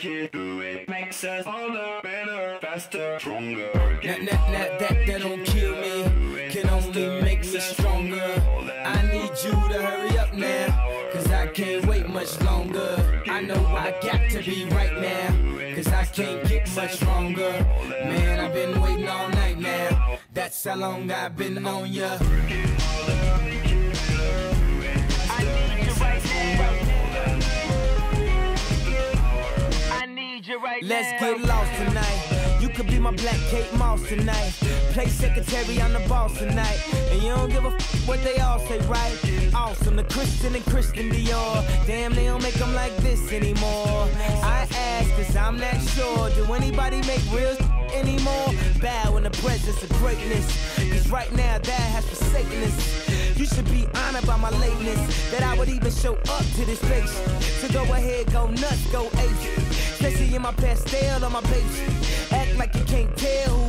it, do it makes us harder, better, faster, stronger. That don't kill me, can only make me stronger. I need you to hurry up now, cause I can't wait much longer. I know I got to be right now, cause I can't get much stronger. Man, I've been waiting all night now, that's how long I've been on ya. Let's get lost tonight. You could be my black Kate Moss tonight. Play secretary, I'm the boss tonight. And you don't give a f what they all say, right? Awesome, the Christian and Christian Dior. Damn, they don't make them like this anymore. I ask, cause I'm not sure. Do anybody make real anymore? Bow in the presence of greatness, cause right now that has forsaken us. You should be honored by my lateness, that I would even show up to this place. So go ahead, go nuts, go ape, especially in my pastel on my page. Act like you can't tell